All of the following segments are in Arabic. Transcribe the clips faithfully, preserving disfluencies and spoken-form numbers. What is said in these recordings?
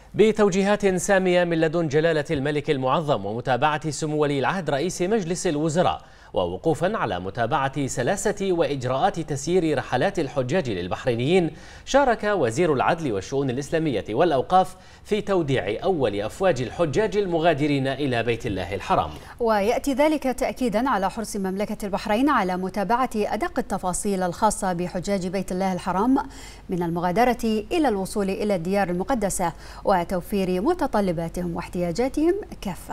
بتوجيهات سامية من لدن جلالة الملك المعظم ومتابعة سمو ولي العهد رئيس مجلس الوزراء، ووقوفا على متابعة سلاسة وإجراءات تسيير رحلات الحجاج للبحرينيين، شارك وزير العدل والشؤون الإسلامية والأوقاف في توديع أول أفواج الحجاج المغادرين إلى بيت الله الحرام. ويأتي ذلك تأكيدا على حرص مملكة البحرين على متابعة أدق التفاصيل الخاصة بحجاج بيت الله الحرام من المغادرة إلى الوصول إلى الديار المقدسة وتوفير متطلباتهم واحتياجاتهم كافة.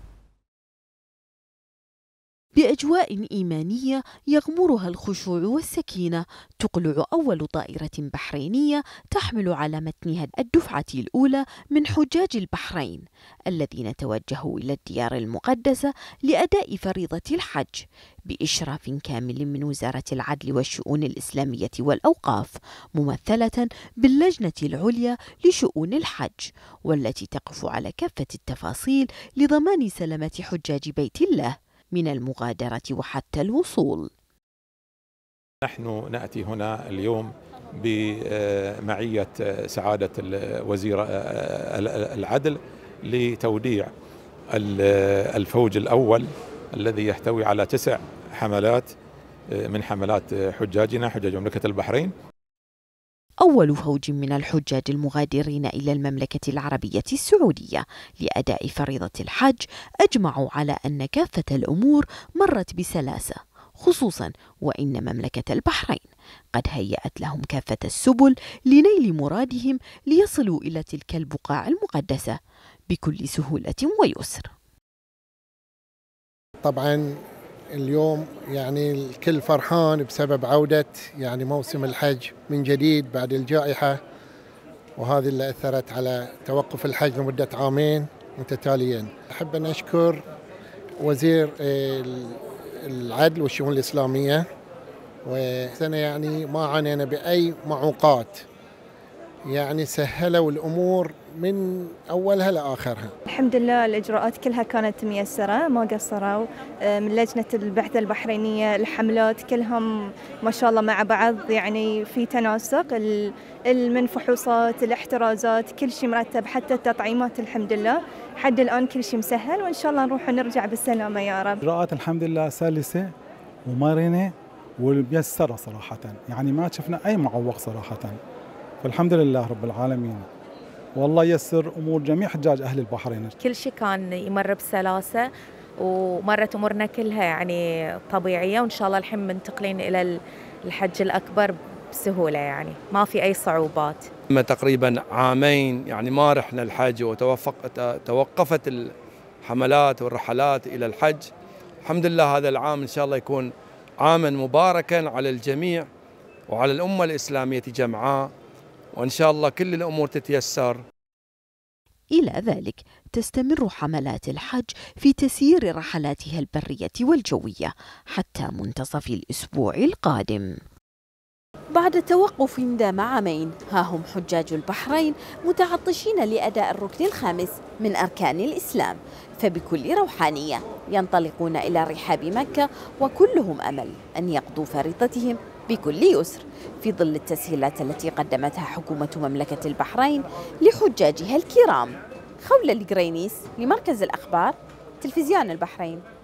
بأجواء إيمانية يغمرها الخشوع والسكينة، تقلع أول طائرة بحرينية تحمل على متنها الدفعة الأولى من حجاج البحرين الذين توجهوا إلى الديار المقدسة لأداء فريضة الحج بإشراف كامل من وزارة العدل والشؤون الإسلامية والأوقاف، ممثلة باللجنة العليا لشؤون الحج، والتي تقف على كافة التفاصيل لضمان سلامة حجاج بيت الله من المغادرة وحتى الوصول. نحن نأتي هنا اليوم بمعية سعادة وزير العدل لتوديع الفوج الأول الذي يحتوي على تسع حملات من حملات حجاجنا حجاج مملكة البحرين. أول فوج من الحجاج المغادرين إلى المملكة العربية السعودية لأداء فريضة الحج أجمعوا على أن كافة الأمور مرت بسلاسة، خصوصا وإن مملكة البحرين قد هيأت لهم كافة السبل لنيل مرادهم ليصلوا إلى تلك البقاع المقدسة بكل سهولة ويسر. طبعا اليوم يعني الكل فرحان بسبب عودة يعني موسم الحج من جديد بعد الجائحة، وهذه اللي أثرت على توقف الحج لمدة عامين متتاليين. أحب أن أشكر وزير العدل والشؤون الإسلامية، وسنة يعني ما عانينا بأي معوقات، يعني سهلوا الأمور من أولها لآخرها. الحمد لله الإجراءات كلها كانت ميسرة، ما قصروا من لجنة البعثة البحرينية، الحملات كلهم ما شاء الله مع بعض، يعني في تناسق، من فحوصات الاحترازات كل شيء مرتب، حتى التطعيمات الحمد لله حد الآن كل شيء مسهل، وإن شاء الله نروح ونرجع بالسلامة يا رب. إجراءات الحمد لله سلسة ومرنة وميسرة صراحة، يعني ما شفنا أي معوق صراحة، فالحمد لله رب العالمين، والله يسر أمور جميع حجاج أهل البحرين. كل شيء كان يمر بسلاسة ومرت أمورنا كلها يعني طبيعية، وإن شاء الله الحين منتقلين إلى الحج الأكبر بسهولة، يعني ما في أي صعوبات. تقريبا عامين يعني ما رحنا الحج وتوقفت الحملات والرحلات إلى الحج. الحمد لله هذا العام إن شاء الله يكون عاما مباركا على الجميع وعلى الأمة الإسلامية جمعاء، وإن شاء الله كل الأمور تتيسر. إلى ذلك تستمر حملات الحج في تسيير رحلاتها البرية والجوية حتى منتصف الأسبوع القادم. بعد توقف دام عامين، ها هم حجاج البحرين متعطشين لأداء الركن الخامس من أركان الإسلام، فبكل روحانية ينطلقون إلى رحاب مكة، وكلهم أمل أن يقضوا فريضتهم بكل يسر في ظل التسهيلات التي قدمتها حكومة مملكة البحرين لحجاجها الكرام. خولة القرينيس لمركز الأخبار، تلفزيون البحرين.